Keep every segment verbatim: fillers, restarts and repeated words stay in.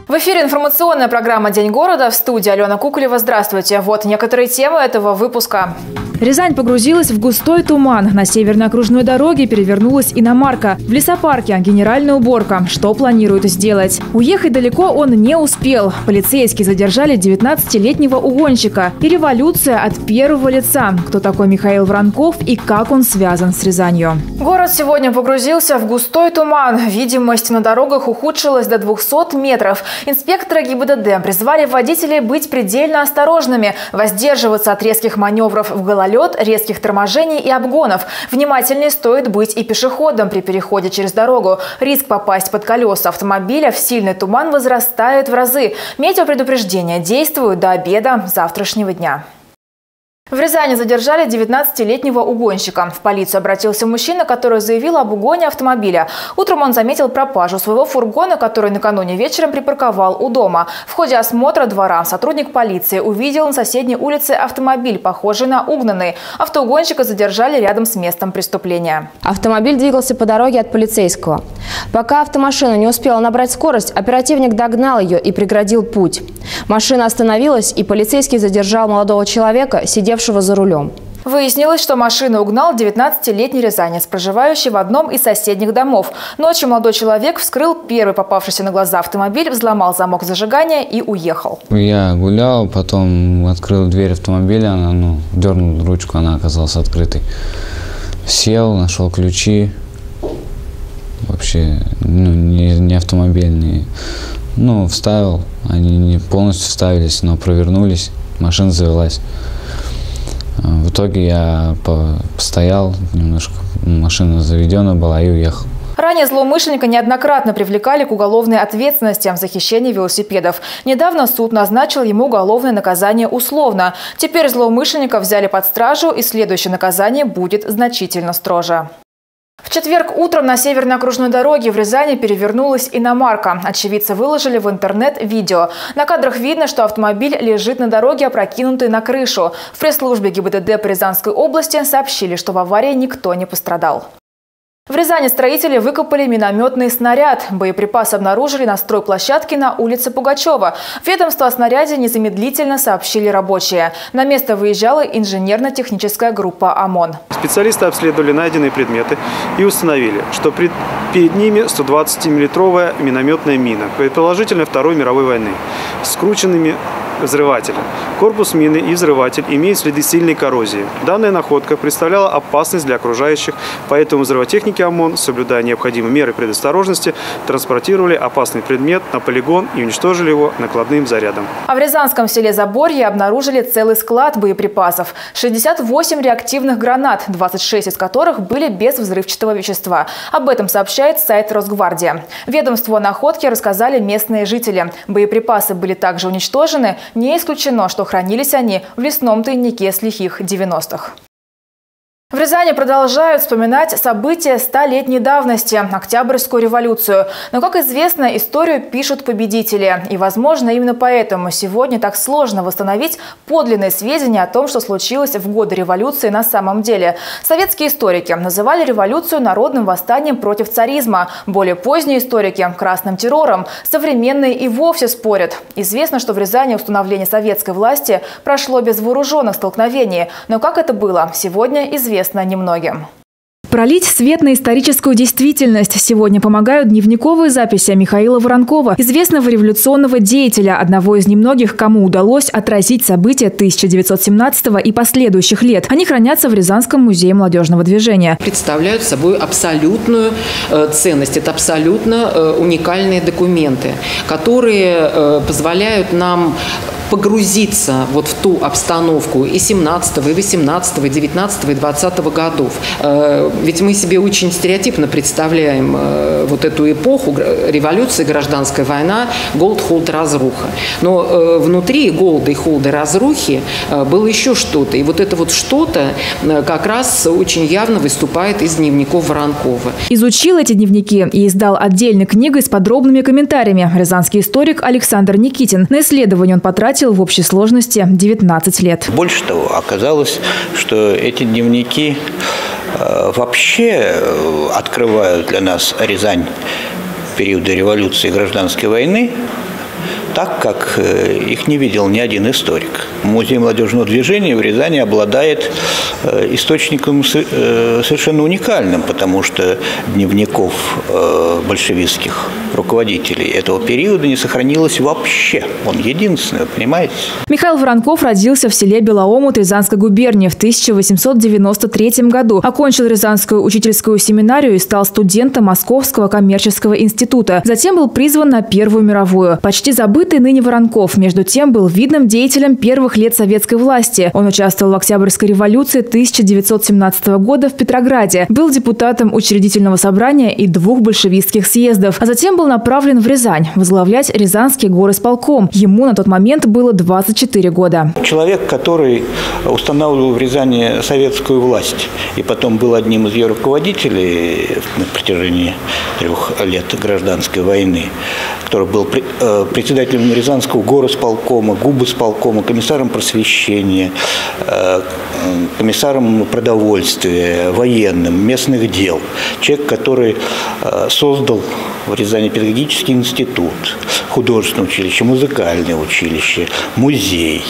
В эфире информационная программа «День города». В студии Алена Куколева. Здравствуйте. Вот некоторые темы этого выпуска. Рязань погрузилась в густой туман. На северной окружной дороге перевернулась иномарка. В лесопарке генеральная уборка. Что планируют сделать? Уехать далеко он не успел. Полицейские задержали девятнадцатилетнего угонщика. И революция от первого лица. Кто такой Михаил Воронков и как он связан с Рязанью? Город сегодня погрузился в густой туман. Видимость на дорогах ухудшилась до двухсот метров. Инспекторы ГИБДД призвали водителей быть предельно осторожными, воздерживаться от резких маневров в гололед, резких торможений и обгонов. Внимательнее стоит быть и пешеходам при переходе через дорогу. Риск попасть под колеса автомобиля в сильный туман возрастает в разы. Метеопредупреждения действуют до обеда завтрашнего дня. В Рязани задержали девятнадцатилетнего угонщика. В полицию обратился мужчина, который заявил об угоне автомобиля. Утром он заметил пропажу своего фургона, который накануне вечером припарковал у дома. В ходе осмотра двора сотрудник полиции увидел на соседней улице автомобиль, похожий на угнанный. Автоугонщика задержали рядом с местом преступления. Автомобиль двигался по дороге от полицейского. Пока автомашина не успела набрать скорость, оперативник догнал ее и преградил путь. Машина остановилась, и полицейский задержал молодого человека, сидевшего за рулем. Выяснилось, что машину угнал девятнадцатилетний рязанец, проживающий в одном из соседних домов. Ночью молодой человек вскрыл первый попавшийся на глаза автомобиль, взломал замок зажигания и уехал. Я гулял, потом открыл дверь автомобиля, она, ну, дернул ручку, она оказалась открытой. Сел, нашел ключи, вообще ну, не, не автомобильные. Ну, вставил, они не полностью вставились, но провернулись, машина завелась. В итоге я постоял, немножко машина заведена была и уехал. Ранее злоумышленника неоднократно привлекали к уголовной ответственности за хищение велосипедов. Недавно суд назначил ему уголовное наказание условно. Теперь злоумышленника взяли под стражу, и следующее наказание будет значительно строже. В четверг утром на северной окружной дороге в Рязани перевернулась иномарка. Очевидцы выложили в интернет видео. На кадрах видно, что автомобиль лежит на дороге, опрокинутый на крышу. В пресс-службе ГИБДД по Рязанской области сообщили, что в аварии никто не пострадал. В Рязани строители выкопали минометный снаряд. Боеприпасы обнаружили на стройплощадке на улице Пугачева. Ведомство о снаряде незамедлительно сообщили рабочие. На место выезжала инженерно-техническая группа ОМОН. Специалисты обследовали найденные предметы и установили, что перед ними сто двадцатимиллиметровая минометная мина, предположительно Второй мировой войны, с скрученными взрывателем. Корпус мины и взрыватель имеют следы сильной коррозии. Данная находка представляла опасность для окружающих, поэтому взрывотехники ОМОН, соблюдая необходимые меры предосторожности, транспортировали опасный предмет на полигон и уничтожили его накладным зарядом. А в рязанском селе Заборье обнаружили целый склад боеприпасов. шестьдесят восемь реактивных гранат, двадцать шесть из которых были без взрывчатого вещества. Об этом сообщает сайт Росгвардии. Ведомству о находке рассказали местные жители. Боеприпасы были также уничтожены. Не исключено, что хранились они в лесном тайнике с лихих девяностых. В Рязани продолжают вспоминать события столетней давности – Октябрьскую революцию. Но, как известно, историю пишут победители. И, возможно, именно поэтому сегодня так сложно восстановить подлинные сведения о том, что случилось в годы революции на самом деле. Советские историки называли революцию народным восстанием против царизма. Более поздние историки – красным террором. Современные и вовсе спорят. Известно, что в Рязани установление советской власти прошло без вооруженных столкновений. Но как это было, сегодня известно немногим. Пролить свет на историческую действительность сегодня помогают дневниковые записи Михаила Воронкова, известного революционного деятеля, одного из немногих, кому удалось отразить события тысяча девятьсот семнадцатого и последующих лет. Они хранятся в Рязанском музее молодежного движения. Представляют собой абсолютную ценность. Это абсолютно уникальные документы, которые позволяют нам погрузиться вот в ту обстановку и семнадцатого, и восемнадцатого, и девятнадцатого, и двадцатого годов. Ведь мы себе очень стереотипно представляем вот эту эпоху революции, гражданская война, голод, холод, разруха. Но внутри голода и холода, разрухи было еще что-то. И вот это вот что-то как раз очень явно выступает из дневников Воронкова. Изучил эти дневники и издал отдельной книгой с подробными комментариями рязанский историк Александр Никитин. На исследование он потратил в общей сложности девятнадцать лет. Больше того, оказалось, что эти дневники вообще открывают для нас Рязань периода революции и гражданской войны так, как их не видел ни один историк. Музей молодежного движения в Рязани обладает источником совершенно уникальным, потому что дневников большевистских руководителей этого периода не сохранилось вообще. Он единственный, понимаете? Михаил Воронков родился в селе Белоомут Рязанской губернии в тысяча восемьсот девяносто третьем году. Окончил Рязанскую учительскую семинарию и стал студентом Московского коммерческого института. Затем был призван на Первую мировую. Почти забытый ныне Воронков, между тем, был видным деятелем первых лет советской власти. Он участвовал в Октябрьской революции тысяча девятьсот семнадцатого года в Петрограде. Был депутатом учредительного собрания и двух большевистских съездов. А затем был направлен в Рязань возглавлять Рязанский горисполком. Ему на тот момент было двадцать четыре года. Человек, который устанавливал в Рязани советскую власть и потом был одним из ее руководителей на протяжении трех лет гражданской войны, который был председателем Рязанского горисполкома, губисполкома, комиссаром просвещения, комиссаром продовольствия, военным, местных дел. Человек, который создал в Рязани педагогический институт, художественное училище, музыкальное училище, музей,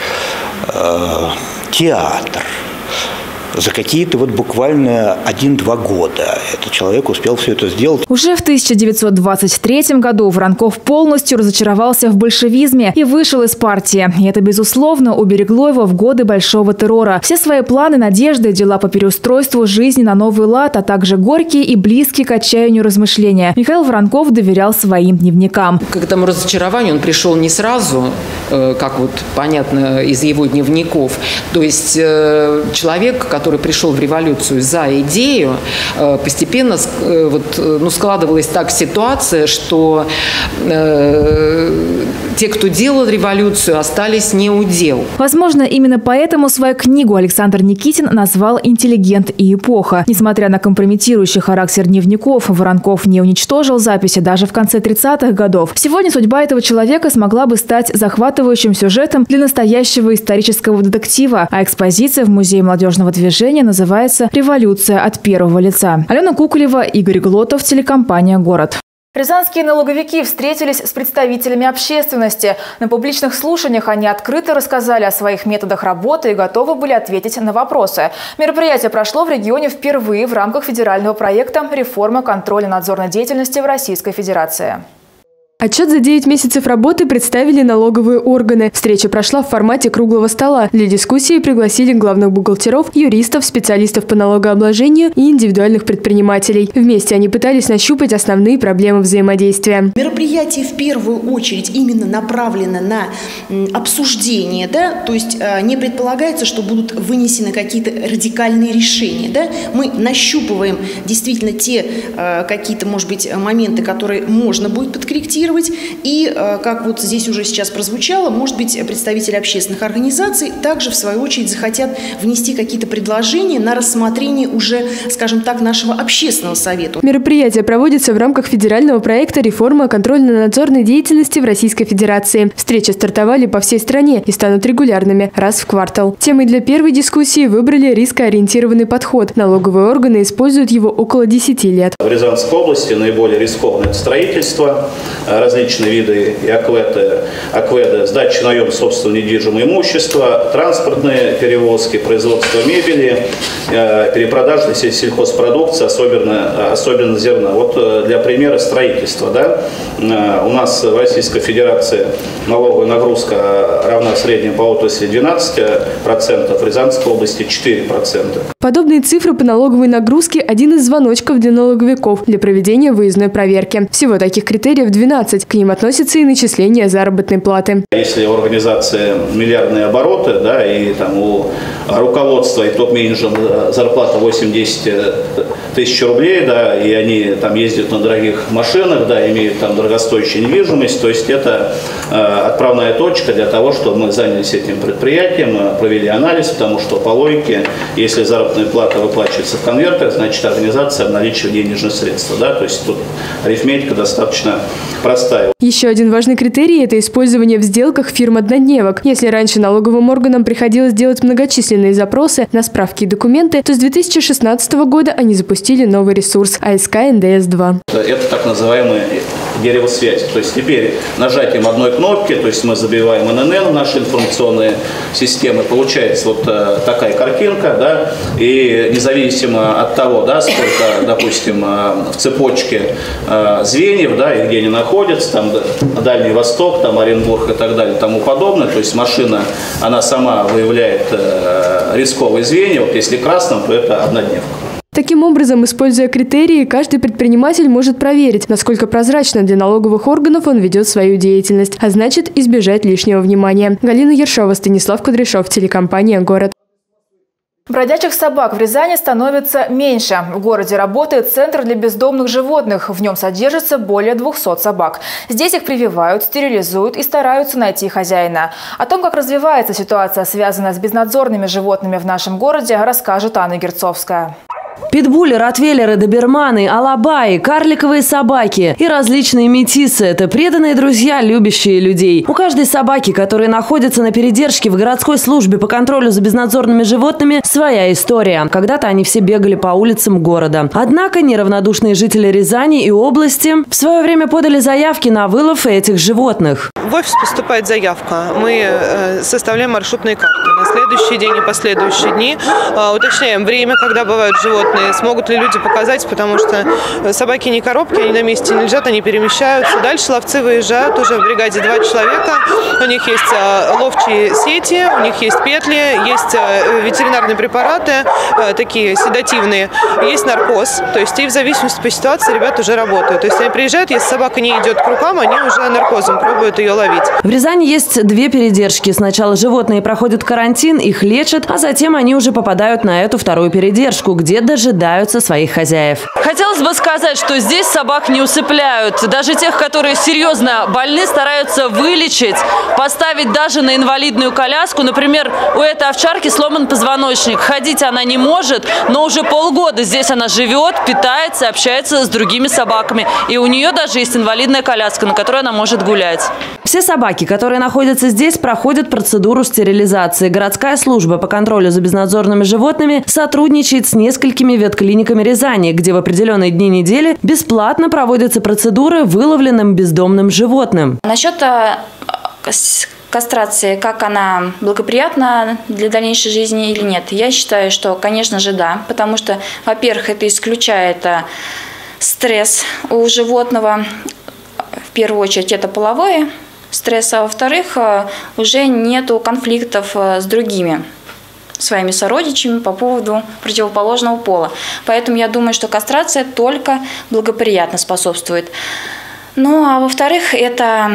театр. За какие-то вот буквально один-два года этот человек успел все это сделать. Уже в тысяча девятьсот двадцать третьем году Воронков полностью разочаровался в большевизме и вышел из партии. И это, безусловно, уберегло его в годы Большого террора. Все свои планы, надежды, дела по переустройству жизни на новый лад, а также горькие и близкие к отчаянию размышления Михаил Воронков доверял своим дневникам. К этому разочарованию он пришел не сразу, как вот понятно из его дневников. То есть человек, который пришел в революцию за идею, постепенно вот, ну, складывалась так ситуация, что э, те, кто делал революцию, остались не у дел. Возможно, именно поэтому свою книгу Александр Никитин назвал «Интеллигент и эпоха». Несмотря на компрометирующий характер дневников, Воронков не уничтожил записи даже в конце тридцатых годов. Сегодня судьба этого человека смогла бы стать захватывающим сюжетом для настоящего исторического детектива, а экспозиция в Музее молодежного движения называется «Революция от первого лица». Алена Куколева, Игорь Глотов, телекомпания «Город». Рязанские налоговики встретились с представителями общественности. На публичных слушаниях они открыто рассказали о своих методах работы и готовы были ответить на вопросы. Мероприятие прошло в регионе впервые в рамках федерального проекта «Реформа контрольно-надзорной деятельности в Российской Федерации». Отчет за девять месяцев работы представили налоговые органы. Встреча прошла в формате круглого стола. Для дискуссии пригласили главных бухгалтеров, юристов, специалистов по налогообложению и индивидуальных предпринимателей. Вместе они пытались нащупать основные проблемы взаимодействия. Мероприятие в первую очередь именно направлено на обсуждение, да? То есть не предполагается, что будут вынесены какие-то радикальные решения. Да? Мы нащупываем действительно те какие-то, может быть, моменты, которые можно будет подкорректировать. И, как вот здесь уже сейчас прозвучало, может быть, представители общественных организаций также, в свою очередь, захотят внести какие-то предложения на рассмотрение уже, скажем так, нашего общественного совета. Мероприятие проводится в рамках федерального проекта «Реформа контрольно-надзорной деятельности в Российской Федерации». Встречи стартовали по всей стране и станут регулярными, раз в квартал. Темой для первой дискуссии выбрали рискоориентированный подход. Налоговые органы используют его около десяти лет. В Рязанской области наиболее рискованное строительство, различные виды и акведы, акведы, сдача наем собственного недвижимого имущества, транспортные перевозки, производство мебели, перепродажа сельхозпродукции, особенно, особенно зерна. Вот для примера строительства. Да, у нас в Российской Федерации налоговая нагрузка равна среднему по отрасли двенадцать процентов, в Рязанской области четыре процента. Подобные цифры по налоговой нагрузке – один из звоночков для налоговиков для проведения выездной проверки. Всего таких критериев двенадцать. К ним относятся и начисления заработной платы. Если у организации миллиардные обороты, да, и там у руководства и топ-менеджера зарплата восемь-десять тысяч рублей, да, и они там ездят на дорогих машинах, да, имеют там дорогостоящую недвижимость, то есть это э, отправная точка для того, чтобы мы занялись этим предприятием, провели анализ, потому что по логике, если заработная плата выплачивается в конвертах, значит организация обналичивает денежные средства, да, то есть тут арифметика достаточно простая. Еще один важный критерий – это использование в сделках фирм-однодневок. Если раньше налоговым органам приходилось делать многочисленные запросы на справки и документы, то с две тысячи шестнадцатого года они запустили новый ресурс – АСК эн дэ эс два. Это так называемые деревосвязи. То есть теперь нажатием одной кнопки, то есть мы забиваем эн эн эн в наши информационные системы, получается вот такая картинка, да, и независимо от того, да, сколько, допустим, в цепочке звеньев, да, и где они находятся, там Дальний Восток, там Оренбург и так далее, и тому подобное, то есть машина, она сама выявляет рисковые звенья, вот если красным, то это однодневка. Таким образом, используя критерии, каждый предприниматель может проверить, насколько прозрачно для налоговых органов он ведет свою деятельность, а значит избежать лишнего внимания. Галина Ершова, Станислав Кудряшов, телекомпания «Город». Бродячих собак в Рязани становится меньше. В городе работает центр для бездомных животных. В нем содержится более двухсот собак. Здесь их прививают, стерилизуют и стараются найти хозяина. О том, как развивается ситуация, связанная с безнадзорными животными в нашем городе, расскажет Анна Герцовская. Питбули, ротвейлеры, доберманы, алабаи, карликовые собаки и различные метисы – это преданные друзья, любящие людей. У каждой собаки, которая находится на передержке в городской службе по контролю за безнадзорными животными, своя история. Когда-то они все бегали по улицам города. Однако неравнодушные жители Рязани и области в свое время подали заявки на вылов этих животных. В офис поступает заявка. Мы составляем маршрутные карты. На следующий день и последующие дни уточняем время, когда бывают животные, смогут ли люди показать, потому что собаки не коробки, они на месте не лежат, они перемещаются. Дальше ловцы выезжают, уже в бригаде два человека. У них есть ловчие сети, у них есть петли, есть ветеринарные препараты, такие седативные, есть наркоз. То есть и в зависимости по ситуации ребята уже работают. То есть они приезжают, если собака не идет к рукам, они уже наркозом пробуют ее ловить. В Рязани есть две передержки. Сначала животные проходят карантин, их лечат, а затем они уже попадают на эту вторую передержку, где дожидаются своих хозяев. Хотелось бы сказать, что здесь собак не усыпляют. Даже тех, которые серьезно больны, стараются вылечить, поставить даже на инвалидную коляску. Например, у этой овчарки сломан позвоночник. Ходить она не может, но уже полгода здесь она живет, питается, общается с другими собаками. И у нее даже есть инвалидная коляска, на которой она может гулять. Все собаки, которые находятся здесь, проходят процедуру стерилизации. Городская служба по контролю за безнадзорными животными сотрудничает с несколькими ветклиниками Рязани, где в определенные дни недели бесплатно проводятся процедуры выловленным бездомным животным. Насчет кастрации, как она благоприятна для дальнейшей жизни или нет, я считаю, что, конечно же, да, потому что, во-первых, это исключает стресс у животного, в первую очередь это половой стресс, а во-вторых, уже нету конфликтов с другими своими сородичами по поводу противоположного пола. Поэтому я думаю, что кастрация только благоприятно способствует. Ну, а во-вторых, это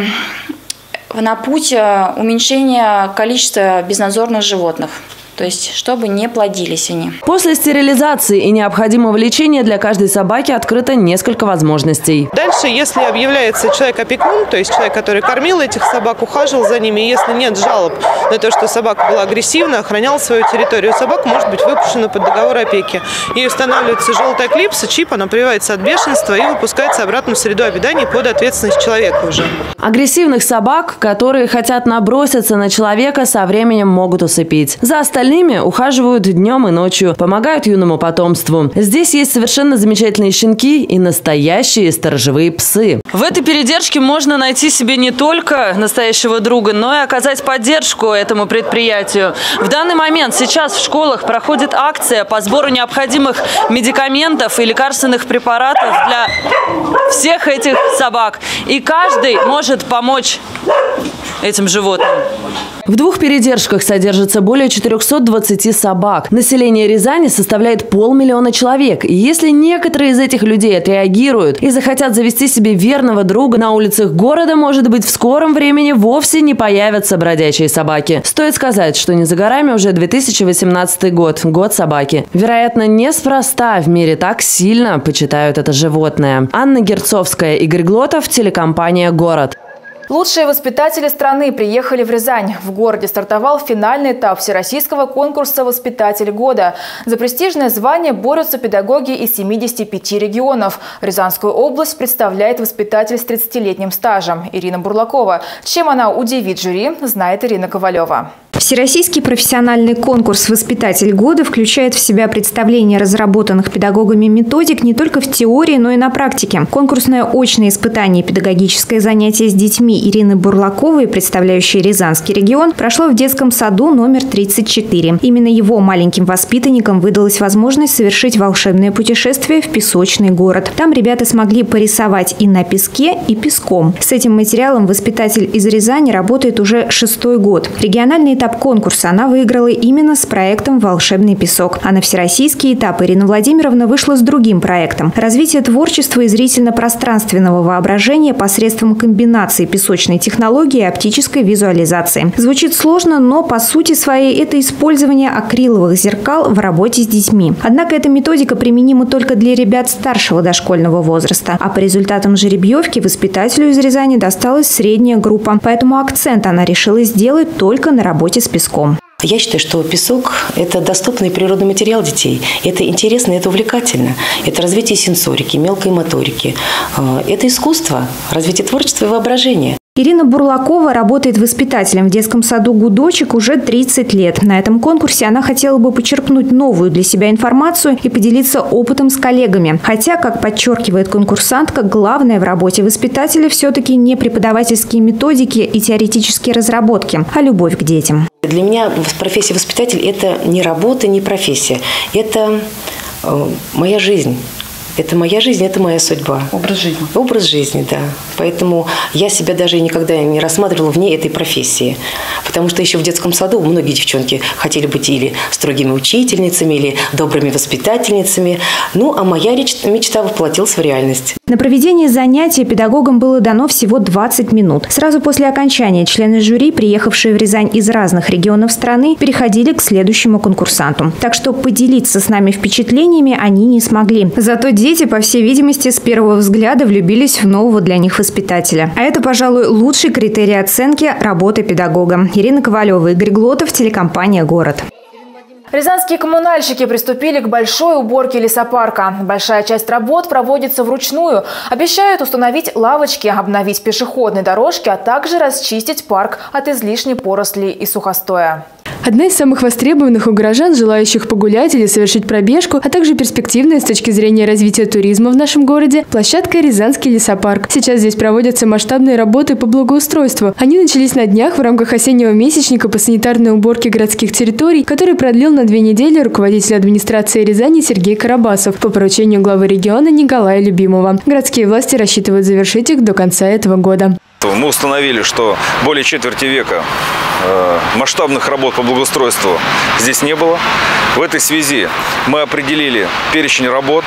на путь уменьшения количества безнадзорных животных. То есть, чтобы не плодились они. После стерилизации и необходимого лечения для каждой собаки открыто несколько возможностей. Дальше, если объявляется человек-опекун, то есть человек, который кормил этих собак, ухаживал за ними, и если нет жалоб на то, что собака была агрессивна, охраняла свою территорию, собака может быть выпущена под договор опеки. Ей устанавливается желтая клипса, чип, она прививается от бешенства и выпускается обратно в среду обитания под ответственность человека уже. Агрессивных собак, которые хотят наброситься на человека, со временем могут усыпить. За остальными ухаживают днем и ночью, помогают юному потомству. Здесь есть совершенно замечательные щенки и настоящие сторожевые псы. В этой передержке можно найти себе не только настоящего друга, но и оказать поддержку этому предприятию. В данный момент сейчас в школах проходит акция по сбору необходимых медикаментов и лекарственных препаратов для всех этих собак. И каждый может помочь этим животным. В двух передержках содержится более четырёхсот двадцати собак. Население Рязани составляет полмиллиона человек. И если некоторые из этих людей отреагируют и захотят завести себе верного друга, на улицах города, может быть, в скором времени вовсе не появятся бродячие собаки. Стоит сказать, что не за горами уже две тысячи восемнадцатый год, год собаки. Вероятно, неспроста в мире так сильно почитают это животное. Анна Герцовская, Игорь Глотов, телекомпания «Город». Лучшие воспитатели страны приехали в Рязань. В городе стартовал финальный этап всероссийского конкурса «Воспитатель года». За престижное звание борются педагоги из семидесяти пяти регионов. Рязанскую область представляет воспитатель с тридцатилетним стажем Ирина Бурлакова. Чем она удивит жюри, знает Ирина Ковалева. Всероссийский профессиональный конкурс «Воспитатель года» включает в себя представление разработанных педагогами методик не только в теории, но и на практике. Конкурсное очное испытание и педагогическое занятие с детьми Ирины Бурлаковой, представляющей Рязанский регион, прошло в детском саду номер тридцать четыре. Именно его маленьким воспитанникам выдалась возможность совершить волшебное путешествие в песочный город. Там ребята смогли порисовать и на песке, и песком. С этим материалом воспитатель из Рязани работает уже шестой год. Региональный этап конкурса она выиграла именно с проектом «Волшебный песок». А на всероссийский этап Ирина Владимировна вышла с другим проектом – развитие творчества и зрительно-пространственного воображения посредством комбинации песочной технологии и оптической визуализации. Звучит сложно, но по сути своей это использование акриловых зеркал в работе с детьми. Однако эта методика применима только для ребят старшего дошкольного возраста. А по результатам жеребьевки воспитателю из Рязани досталась средняя группа. Поэтому акцент она решила сделать только на работе с песком. Я считаю, что песок – это доступный природный материал детей. Это интересно, это увлекательно. Это развитие сенсорики, мелкой моторики. Это искусство, развитие творчества и воображения. Ирина Бурлакова работает воспитателем в детском саду «Гудочек» уже тридцать лет. На этом конкурсе она хотела бы почерпнуть новую для себя информацию и поделиться опытом с коллегами. Хотя, как подчеркивает конкурсантка, главное в работе воспитателя все-таки не преподавательские методики и теоретические разработки, а любовь к детям. Для меня профессия воспитатель – это не работа, не профессия. Это моя жизнь. Это моя жизнь, это моя судьба. Образ жизни. Образ жизни, да. Поэтому я себя даже никогда не рассматривала вне этой профессии. Потому что еще в детском саду многие девчонки хотели быть или строгими учительницами, или добрыми воспитательницами. Ну, а моя мечта воплотилась в реальность. На проведение занятия педагогам было дано всего двадцать минут. Сразу после окончания члены жюри, приехавшие в Рязань из разных регионов страны, переходили к следующему конкурсанту. Так что поделиться с нами впечатлениями они не смогли. Зато дети, по всей видимости, с первого взгляда влюбились в нового для них воспитателя. А это, пожалуй, лучший критерий оценки работы педагога. Ирина Ковалева, Игорь Глотов, телекомпания «Город». Рязанские коммунальщики приступили к большой уборке лесопарка. Большая часть работ проводится вручную. Обещают установить лавочки, обновить пешеходные дорожки, а также расчистить парк от излишней поросли и сухостоя. Одна из самых востребованных у горожан, желающих погулять или совершить пробежку, а также перспективная с точки зрения развития туризма в нашем городе – площадка «Рязанский лесопарк». Сейчас здесь проводятся масштабные работы по благоустройству. Они начались на днях в рамках осеннего месячника по санитарной уборке городских территорий, который продлил на две недели руководитель администрации Рязани Сергей Карабасов по поручению главы региона Николая Любимова. Городские власти рассчитывают завершить их до конца этого года. Мы установили, что более четверти века э, масштабных работ по благоустройству здесь не было. В этой связи мы определили перечень работ.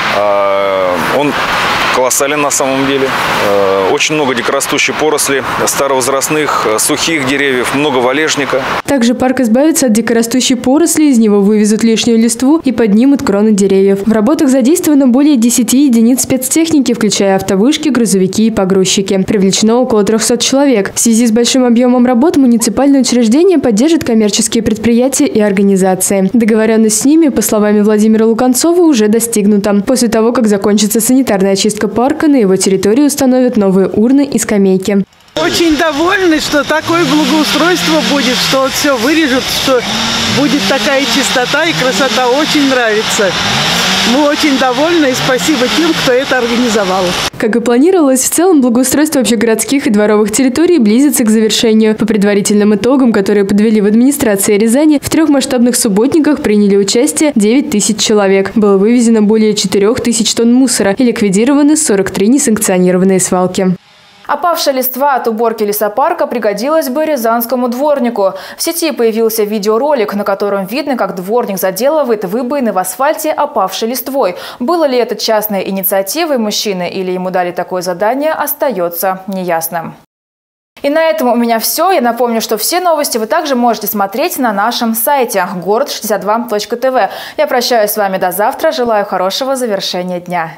Э, он колоссален на самом деле. Э, очень много дикорастущей поросли, старовозрастных, э, сухих деревьев, много валежника. Также парк избавится от дикорастущей поросли, из него вывезут лишнюю листву и поднимут кроны деревьев. В работах задействовано более десяти единиц спецтехники, включая автовышки, грузовики и погрузчики. Привлечено около трёхсот человек. В связи с большим объемом работ муниципальное учреждение поддержит коммерческие предприятия и организации. Договоренность с ними, по словам Владимира Луканцова, уже достигнута. После того, как закончится санитарная очистка парка, на его территории установят новые урны и скамейки. Очень довольны, что такое благоустройство будет, что вот все вырежут, что будет такая чистота и красота. Очень нравится. Мы очень довольны и спасибо тем, кто это организовал. Как и планировалось, в целом благоустройство общегородских и дворовых территорий близится к завершению. По предварительным итогам, которые подвели в администрации Рязани, в трех масштабных субботниках приняли участие девять тысяч человек. Было вывезено более четырёх тысяч тонн мусора и ликвидированы сорок три несанкционированные свалки. Опавшая листва от уборки лесопарка пригодилась бы рязанскому дворнику. В сети появился видеоролик, на котором видно, как дворник заделывает выбоины в асфальте опавшей листвой. Было ли это частной инициативой мужчины или ему дали такое задание, остается неясным. И на этом у меня все. Я напомню, что все новости вы также можете смотреть на нашем сайте город шестьдесят два точка тв. Я прощаюсь с вами до завтра. Желаю хорошего завершения дня.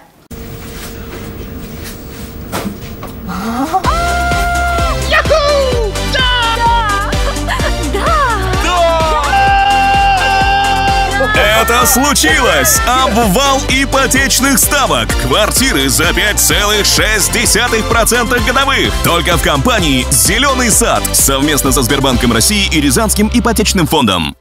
Это случилось! Обвал ипотечных ставок. Квартиры за пять целых шесть десятых процента годовых. Только в компании «Зеленый сад» совместно со Сбербанком России и Рязанским ипотечным фондом.